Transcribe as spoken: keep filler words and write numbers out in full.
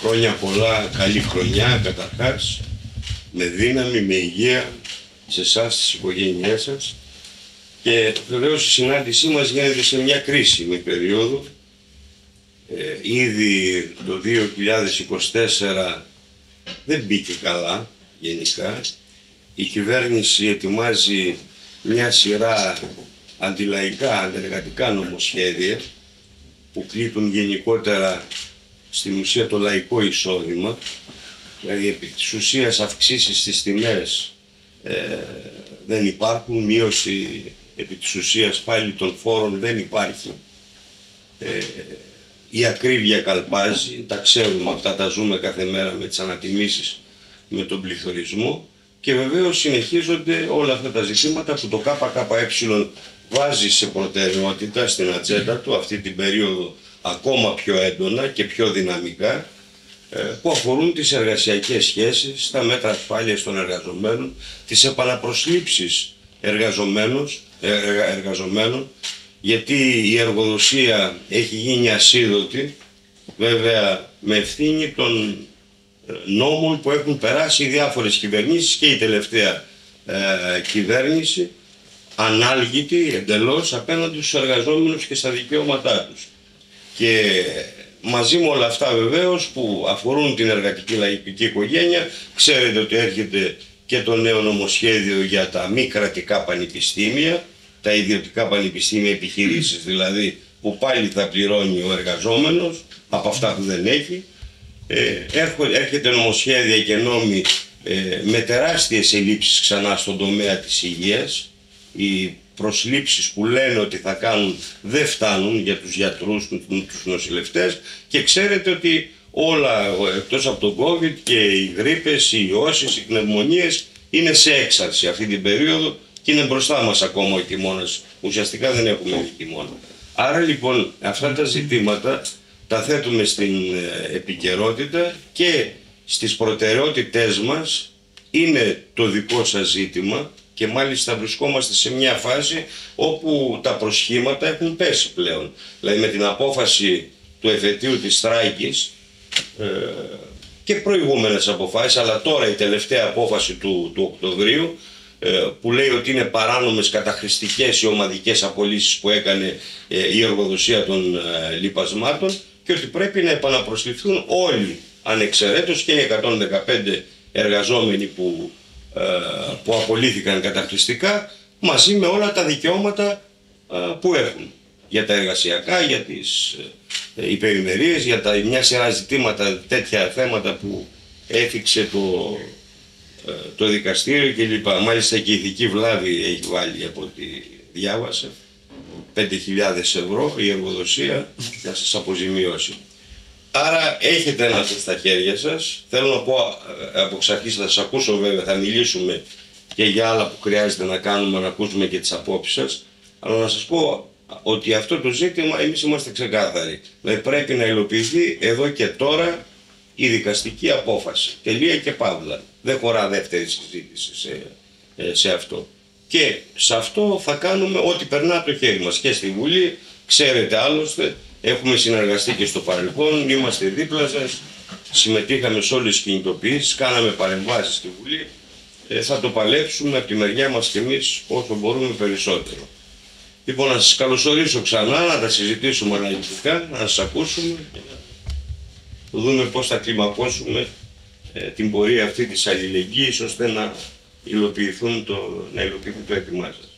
χρόνια πολλά, καλή χρονιά καταρχάς, με δύναμη, με υγεία, σε εσάς, στις οικογένειές σας. Και βεβαίως η συνάντησή μας γίνεται σε μια κρίσιμη περίοδο. Ε, ήδη το δύο χιλιάδες είκοσι τέσσερα δεν μπήκε καλά γενικά. Η κυβέρνηση ετοιμάζει μια σειρά αντιλαϊκά, αντεργατικά νομοσχέδια που κλείτουν γενικότερα στην ουσία το λαϊκό εισόδημα, δηλαδή επί της ουσίας αυξήσεις στις τιμές ε, δεν υπάρχουν, μείωση επί της ουσίας πάλι των φόρων δεν υπάρχει. Ε, η ακρίβεια καλπάζει, τα ξέρουμε αυτά, τα ζούμε κάθε μέρα με τις ανατιμήσεις, με τον πληθωρισμό και βεβαίως συνεχίζονται όλα αυτά τα ζητήματα που το ΚΚΕ βάζει σε προτεραιότητα στην ατζέντα του αυτή την περίοδο ακόμα πιο έντονα και πιο δυναμικά, που αφορούν τις εργασιακές σχέσεις, τα μέτρα ασφάλειας των εργαζομένων, τις επαναπροσλήψεις εργαζομένων, εργαζομένων γιατί η εργοδοσία έχει γίνει ασίδωτη, βέβαια με ευθύνη των νόμων που έχουν περάσει οι διάφορες κυβερνήσεις και η τελευταία ε, κυβέρνηση, ανάλγητη εντελώς απέναντι στους εργαζόμενους και στα δικαιώματά τους. Και μαζί με όλα αυτά βεβαίως που αφορούν την εργατική λαϊκική οικογένεια, ξέρετε ότι έρχεται και το νέο νομοσχέδιο για τα μη κρατικά πανεπιστήμια, τα ιδιωτικά πανεπιστήμια επιχειρήσεις δηλαδή, που πάλι θα πληρώνει ο εργαζόμενος από αυτά που δεν έχει. Ε, έρχεται νομοσχέδια και νόμοι ε, με τεράστιες ελλείψεις ξανά στον τομέα της υγείας. Οι προσλήψεις που λένε ότι θα κάνουν δεν φτάνουν για τους γιατρούς, τους νοσηλευτές και ξέρετε ότι όλα εκτός από τον COVID και οι γρίπες, οι ιώσεις, οι πνευμονίες είναι σε έξαρση αυτή την περίοδο και είναι μπροστά μας ακόμα ο χειμώνας. Ουσιαστικά δεν έχουμε χειμώνα. Άρα λοιπόν αυτά τα ζητήματα τα θέτουμε στην επικαιρότητα και στις προτεραιότητές μας είναι το δικό σας ζήτημα και μάλιστα βρισκόμαστε σε μια φάση όπου τα προσχήματα έχουν πέσει πλέον. Δηλαδή με την απόφαση του εφετείου της Στράικης ε, και προηγούμενες αποφάσεις, αλλά τώρα η τελευταία απόφαση του, του Οκτωβρίου ε, που λέει ότι είναι παράνομες καταχρηστικές οι ομαδικές απολύσεις που έκανε ε, η εργοδοσία των ε, λιπασμάτων και ότι πρέπει να επαναπροσληφθούν όλοι ανεξαιρέτως και οι εκατόν δεκαπέντε εργαζόμενοι που, ε, που απολύθηκαν καταχρηστικά μαζί με όλα τα δικαιώματα ε, που έχουν για τα εργασιακά, για τις ε, υπερημερίες, για τα, μια σειρά ζητήματα, τέτοια θέματα που έφυξε το, ε, το δικαστήριο κλπ. Μάλιστα και η ηθική βλάβη έχει βάλει από ό,τι διάβασα πέντε χιλιάδες ευρώ η εργοδοσία να σας αποζημιώσει. Άρα έχετε ένα στα χέρια σας. Θέλω να πω από εξ αρχής, θα σας ακούσω βέβαια, θα μιλήσουμε και για άλλα που χρειάζεται να κάνουμε, να ακούσουμε και τις απόψεις σας. Αλλά να σας πω ότι αυτό το ζήτημα εμείς είμαστε ξεκάθαροι. Δηλαδή πρέπει να υλοποιηθεί εδώ και τώρα η δικαστική απόφαση. Τελεία και παύλα. Δεν χωρά δεύτερη συζήτηση σε, σε αυτό. Και σε αυτό θα κάνουμε ό,τι περνά από το χέρι μας και στη Βουλή. Ξέρετε άλλωστε, έχουμε συνεργαστεί και στο παρελθόν, είμαστε δίπλα σας, συμμετείχαμε σε όλες τις κινητοποιήσεις, κάναμε παρεμβάσεις στη Βουλή. Ε, θα το παλέψουμε από τη μεριά μας και εμείς όσο μπορούμε περισσότερο. Λοιπόν, να σας καλωσορίσω ξανά, να τα συζητήσουμε αναλυτικά, να σας ακούσουμε και να δούμε πώς θα κλιμακώσουμε ε, την πορεία αυτή της αλληλεγγύης ώστε να υλοποιηθούν το, να υλοποιηθεί το έτοιμά σας.